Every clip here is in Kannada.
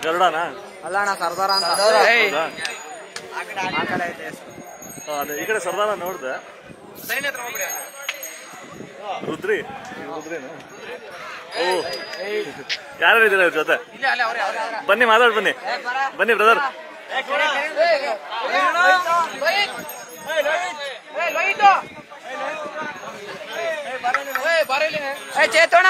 ಗರುಡನಾ? ಅಲ್ಲ ಅಣ್ಣ ಸರ್ದಾರ ಅಂತ. ಅದೇ ಈ ಕಡೆ ಸರ್ದಾರ ನೋಡ್ದೆ. ರುದ್ರಿ ರುದ್ರಿನ? ಓ ಯಾರು ಇದ್ದೀರ ಇವ್ರ ಜೊತೆ? ಬನ್ನಿ ಮಾತಾಡ್ ಬನ್ನಿ ಬನ್ನಿ ಬ್ರದರ್. ಚೇತೋಣ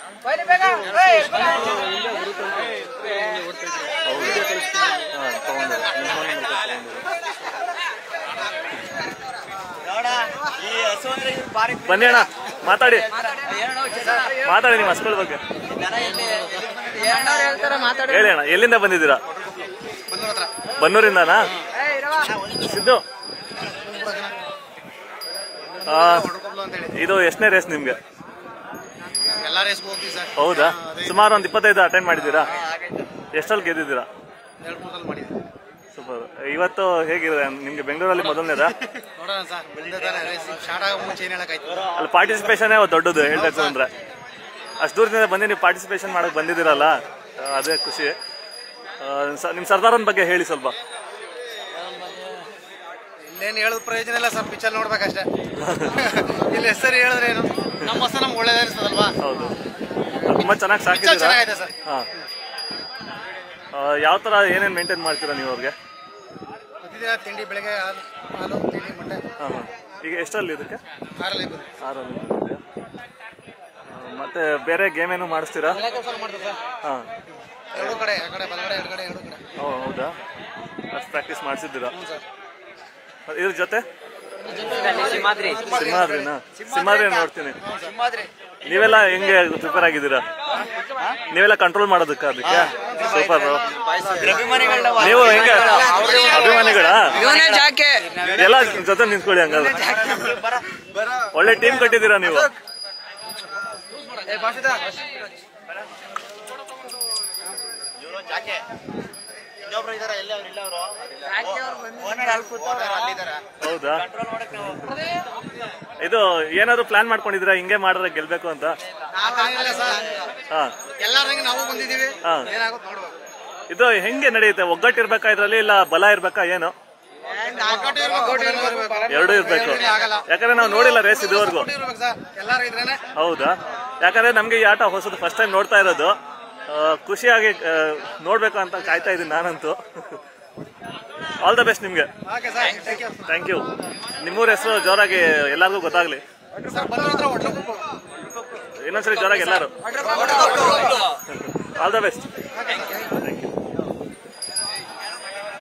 ಬನ್ನಿ ಅಣ್ಣ ಮಾತಾಡಿ ಮಾತಾಡಿ ನಿಮ್ಮ ಹಸ್ಗಳ ಬಗ್ಗೆ ಹೇಳಿ ಅಣ್ಣ. ಎಲ್ಲಿಂದ ಬಂದಿದ್ದೀರಾ? ಬನ್ನೂರಿಂದನಾ? ಸಿದ್ದು ಇದು ಎಷ್ಟನೇ ರೇಸ್ ನಿಮ್ಗೆ? ಹೌದಾ? ಸುಮಾರು ಒಂದು 25 ಅಟೆಂಡ್ ಮಾಡಿದ್ದೀರಾ? ಎಷ್ಟಲ್ಲಿ ಗೆದ್ದಿದ್ದೀರಾ? ಸೂಪರ್. ಇವತ್ತು ಹೇಗಿದೆ ನಿಮ್ಗೆ? ಬೆಂಗಳೂರಲ್ಲಿ ಮೊದಲನೇದಾ? ಅಲ್ಲಿ ಪಾರ್ಟಿಸಿಪೇಷನ್ ದೊಡ್ಡದು ಹೇಳ್ಬೇಕು ಅಂದ್ರೆ. ಅಷ್ಟು ದೂರದಿಂದ ಬಂದು ನೀವು ಪಾರ್ಟಿಸಿಪೇಷನ್ ಮಾಡಕ್ ಬಂದಿದ್ದೀರಲ್ಲ, ಅದೇ ಖುಷಿ. ನಿಮ್ ಸರ್ದಾರನ್ ಬಗ್ಗೆ ಹೇಳಿ ಸ್ವಲ್ಪ. ಇಲ್ಲೇನು ಹೇಳೋದು ಪ್ರಯೋಜನ ಇಲ್ಲ ಸರ್, ಪಿಕ್ಚರ್ ನೋಡ್ಬೇಕಷ್ಟೇ. ಇಲ್ಲಿ ಹೆಸರು ಹೇಳಿದ್ರೆ ಏನು, ನಮ್ಮ ಹೊಸ ನಮ್ಗೆ ಒಳ್ಳೇದ ಅನಿಸ್ತದಲ್ವಾ? ಹೌದು, ತುಂಬಾ ಚೆನ್ನಾಗಿ ಸಾಕಿದ್ದೀರಾ. ಚೆನ್ನಾಗಿದೆ ಸರ್. ಯಾವ ತರ ಏನೇನು ಮೇಂಟೈನ್ ಮಾಡ್ತೀರಾ ನೀವು ಅವ್ರಿಗೆ? ಪ್ರತಿದಿನ ತಿಂಡಿ, ಬೆಳಗ್ಗೆ ಹಾಲು ತಿಂಡಿ ಮೊಟ್ಟೆ. ಈಗ ಎಷ್ಟಲ್ಲಿ ಇದಕ್ಕೆ? 6 6 ಮತ್ತೆ ಬೇರೆ ಗೇಮ್ ಏನು ಮಾಡಿಸ್ತೀರಾ? ಹಾಂ, ಎರಡು ಕಡೆ, ಆ ಕಡೆ ಬಲಗಡೆ, ಎರಡು ಕಡೆ, ಎರಡು ಕಡೆ. ಹೌದಾ? ಅಷ್ಟು ಪ್ರಾಕ್ಟೀಸ್ ಮಾಡಿಸಿದ್ದೀರಾ? ಇದ್ರ ಜೊತೆ ಸಿಂಹಾದ್ರಿನಾ? ಸಿಂಹಾದ್ರಿ ನೋಡ್ತೀನಿ. ನೀವೆಲ್ಲ ಹೆಂಗೆ ಪ್ರಿಪೇರ್ ಆಗಿದ್ದೀರಾ? ನೀವೆಲ್ಲ ಕಂಟ್ರೋಲ್ ಮಾಡೋದಕ್ಕೆ ಅದಕ್ಕೆ? ಸೂಪರ್. ನೀವು ಹೆಂಗೆ ಅಭಿಮಾನಿಗಳ ಎಲ್ಲ ಜೊತೆ ನಿಂತ್ಕೊಳ್ಳಿ ಹಂಗಾದ್ರೆ. ಒಳ್ಳೆ ಟೀಮ್ ಕಟ್ಟಿದ್ದೀರಾ ನೀವು. ಹೌದಾ? ಇದು ಏನಾದ್ರು ಪ್ಲಾನ್ ಮಾಡ್ಕೊಂಡಿದ್ದೀರಾ ಹಿಂಗೆ ಮಾಡಿದ್ರೆ ಗೆಲ್ಬೇಕು ಅಂತ? ಇದು ಹೆಂಗೆ ನಡೆಯುತ್ತೆ? ಒಗ್ಗಟ್ಟಿರ್ಬೇಕಾ ಇದ್ರಲ್ಲಿ, ಇಲ್ಲ ಬಲ ಇರ್ಬೇಕಾ ಏನು? ಎರಡು ಇರ್ಬೇಕು. ಯಾಕಂದ್ರೆ ನಾವು ನೋಡಿಲ್ಲ ರೇಸ್ ಇದುವರೆಗೂ. ಹೌದಾ? ಯಾಕಂದ್ರೆ ನಮ್ಗೆ ಈ ಆಟ ಹೊಸದು, ಫಸ್ಟ್ ಟೈಮ್ ನೋಡ್ತಾ ಇರೋದು. ಖುಷಿಯಾಗಿ ನೋಡ್ಬೇಕು ಅಂತ ಕಾಯ್ತಾ ಇದ್ದೀನಿ ನಾನಂತೂ. ಆಲ್ ದ ಬೆಸ್ಟ್ ನಿಮ್ಗೆ. Thank you. ನಿಮ್ಮೂರ ಹೆಸರು ಜೋರಾಗಿ ಎಲ್ಲರಿಗೂ ಗೊತ್ತಾಗ್ಲಿ. ಇನ್ನೊಂದ್ಸರಿ ಜೋರಾಗಿ ಎಲ್ಲರೂ. All the best. Thank you.